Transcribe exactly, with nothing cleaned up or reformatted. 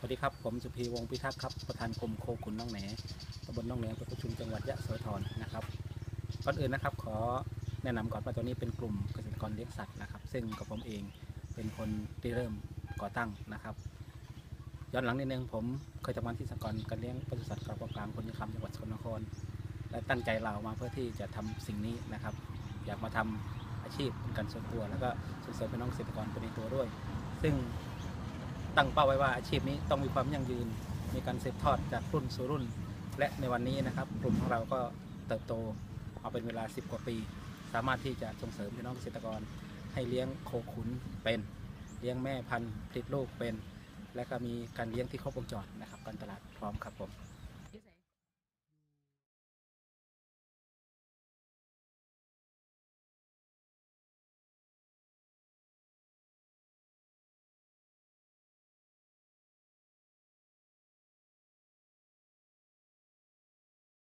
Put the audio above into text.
วัสดีครับผมสุพีวงศ์พิทักษ์ครับประธานกลุ่มโคขุนน้องแหนตำบลน้องแหนอำเภอประชุมจังหวัดยะโสธรนะครับก่อนอื่นนะครับขอแนะนำก่อนว่าตัวนี้เป็นกลุ่มเกษตรกรเลี้ยงสัตว์นะครับซึ่งกับผมเองเป็นคนที่เริ่มก่อตั้งนะครับย้อนหลังนิดนึงผมเคยทำงานที่สหกรณ์การเลี้ยงปศุสัตว์กระปกลางคนคำจังหวัดสกลนครและตั้งใจลามาเพื่อที่จะทำสิ่งนี้นะครับอยากมาทำอาชีพเป็นการส่วนตัวแล้วก็ส่งเสริมพี่น้องเกษตรกรไปในตัวด้วยซึ่งตั้งเป้าไว้ว่าอาชีพนี้ต้องมีความยั่งยืนมีการสืบทอดจากรุ่นสู่รุ่นและในวันนี้นะครับกลุ่มของเราก็เติบโตเอาเป็นเวลาสิบกว่าปีสามารถที่จะส่งเสริมพี่น้องเกษตรกรให้เลี้ยงโคขุนเป็นเลี้ยงแม่พันธุ์ผลิตลูกเป็นและก็มีการเลี้ยงที่ครบวงจรนะครับการตลาดพร้อมครับผม